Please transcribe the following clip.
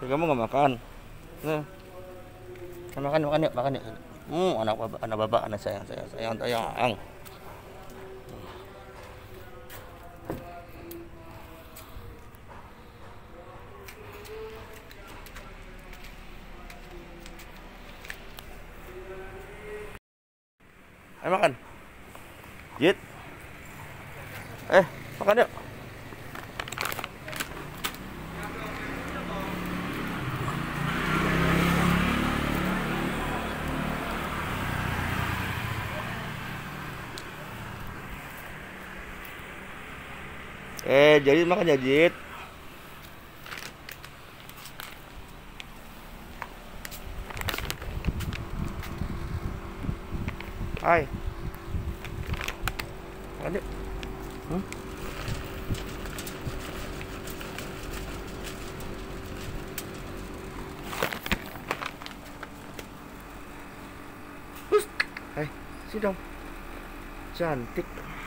Kamu nggak makan? Nah, makan makan yuk, makan yuk. Anak bapak, anak sayang, sayang, sayang, sayang. Ayo makan. Jit. Makan yuk. Jadi makan ya, Jit. Hai. Makan yuk. Hai, sini dong. Cantik.